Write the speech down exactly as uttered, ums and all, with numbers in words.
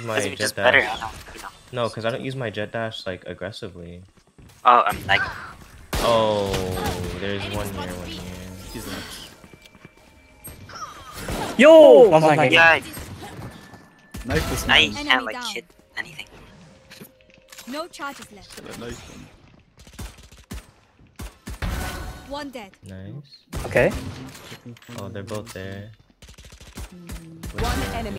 use my jet just dash. better. I don't, you know. No, because I don't use my jet dash like aggressively. Oh, I'm like. Oh, there's one here, one here. He's next. Yo! One second. Yeah, Knife this I man. can't like hit anything. No charges left. Got a knife him. One dead. Nice. Okay. Oh, they're both there. One enemy.